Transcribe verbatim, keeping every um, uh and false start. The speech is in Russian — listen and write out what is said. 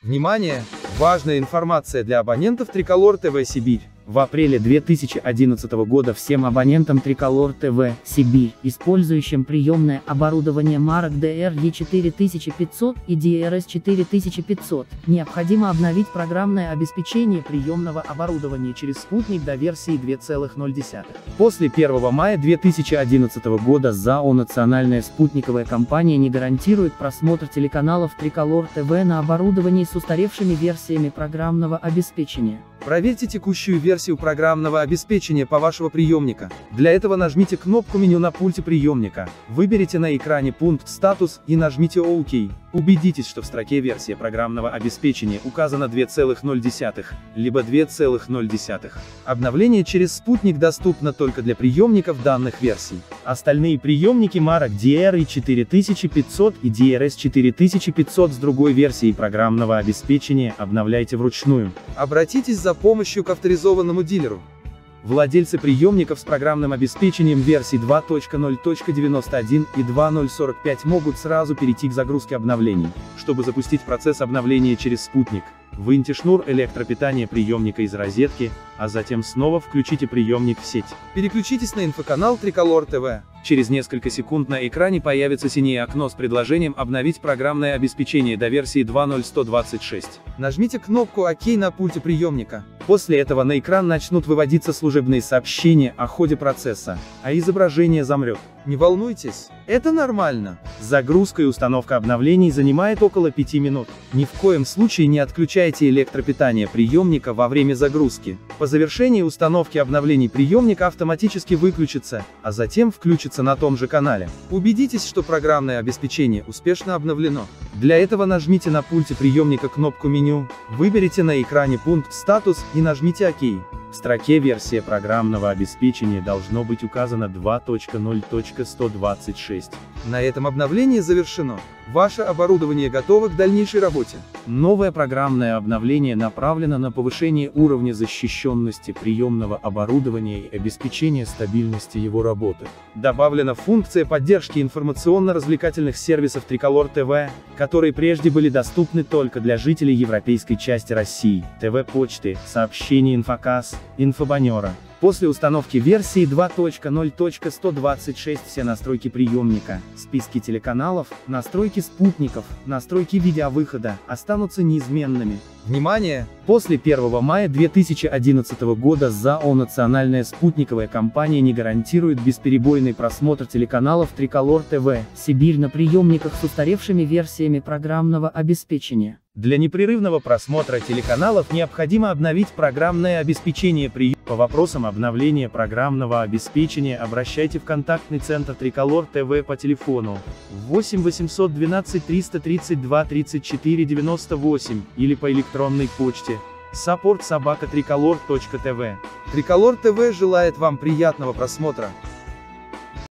Внимание! Важная информация для абонентов Триколор ТВ Сибирь. В апреле две тысячи одиннадцатого года всем абонентам Триколор ТВ Сибирь, использующим приемное оборудование марок ди эр и четыре тысячи пятьсот и ди эр эс четыре тысячи пятьсот, необходимо обновить программное обеспечение приемного оборудования через спутник до версии два точка ноль. После первого мая две тысячи одиннадцатого года ЗАО «Национальная спутниковая компания» не гарантирует просмотр телеканалов Триколор ТВ на оборудовании с устаревшими версиями программного обеспечения. Проверьте текущую версию программного обеспечения по вашего приемника. Для этого нажмите кнопку меню на пульте приемника, выберите на экране пункт «Статус» и нажмите ОК. Убедитесь, что в строке «Версия программного обеспечения» указано два целых ноль десятых, либо два целых ноль десятых. Обновление через спутник доступно только для приемников данных версий. Остальные приемники марок ди эр и четыре тысячи пятьсот и ди эр эс четыре тысячи пятьсот с другой версией программного обеспечения обновляйте вручную. Обратитесь за помощью к авторизованному дилеру. Владельцы приемников с программным обеспечением версий два точка ноль точка девяносто один и два точка ноль сорок пять могут сразу перейти к загрузке обновлений. Чтобы запустить процесс обновления через спутник, выньте шнур электропитания приемника из розетки, а затем снова включите приемник в сеть. Переключитесь на инфоканал Триколор ТВ. Через несколько секунд на экране появится синее окно с предложением обновить программное обеспечение до версии два точка ноль сто двадцать шесть. Нажмите кнопку ОК на пульте приемника. После этого на экран начнут выводиться служебные сообщения о ходе процесса, а изображение замрет. Не волнуйтесь, это нормально. Загрузка и установка обновлений занимает около пяти минут. Ни в коем случае не отключайте электропитание приемника во время загрузки. По завершении установки обновлений приемник автоматически выключится, а затем включится на том же канале. Убедитесь, что программное обеспечение успешно обновлено. Для этого нажмите на пульте приемника кнопку меню, выберите на экране пункт «Статус» и нажмите ОК. В строке «Версия программного обеспечения» должно быть указано два точка ноль точка сто двадцать шесть. На этом обновление завершено. Ваше оборудование готово к дальнейшей работе. Новое программное обновление направлено на повышение уровня защищенности приемного оборудования и обеспечение стабильности его работы. Добавлена функция поддержки информационно-развлекательных сервисов Триколор ТВ, которые прежде были доступны только для жителей европейской части России, ТВ-почты, сообщений Инфокас, Инфобанера. После установки версии два точка ноль точка сто двадцать шесть все настройки приемника, списки телеканалов, настройки спутников, настройки видеовыхода останутся неизменными. Внимание! После первого мая две тысячи одиннадцатого года ЗАО «Национальная спутниковая компания» не гарантирует бесперебойный просмотр телеканалов Триколор ТВ Сибирь на приемниках с устаревшими версиями программного обеспечения. Для непрерывного просмотра телеканалов необходимо обновить программное обеспечение приема. По вопросам обновления программного обеспечения обращайте в контактный центр Триколор ТВ по телефону восемь восемьсот двенадцать триста тридцать два тридцать четыре девяносто восемь или по электронной почте саппорт собака триколор точка тв. Триколор ТВ желает вам приятного просмотра.